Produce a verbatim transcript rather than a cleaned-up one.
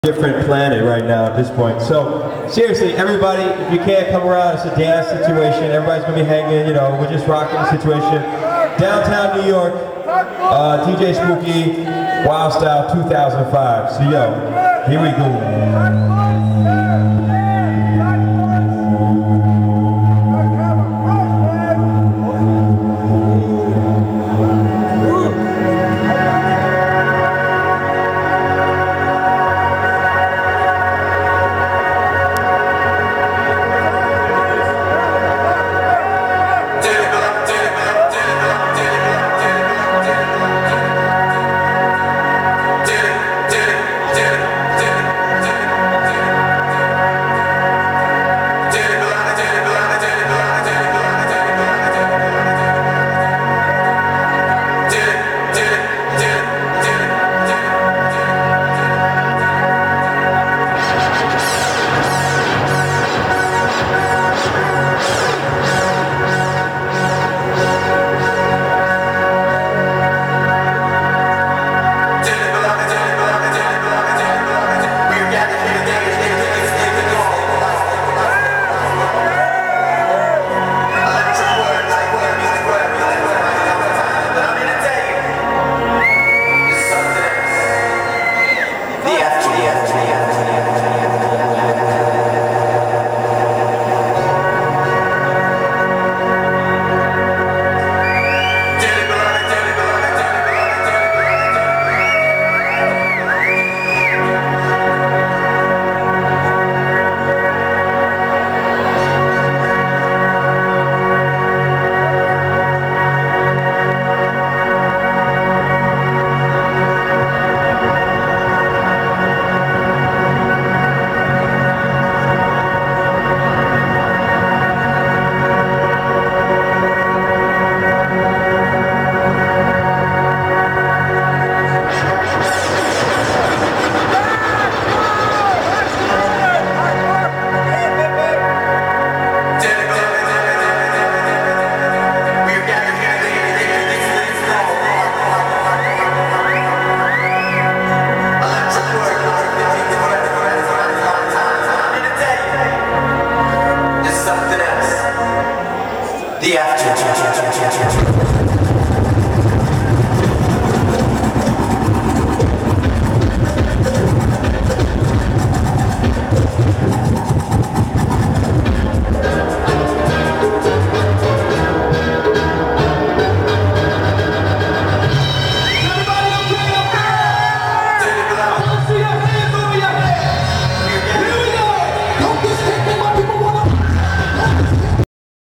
Different planet right now at this point. So seriously, everybody, if you can't come around, it's a dance situation. Everybody's gonna be hanging, you know, we're just rocking the situation. Downtown New York, uh, D J Spooky, Wild Style two thousand five. So yo, here we go. Yeah.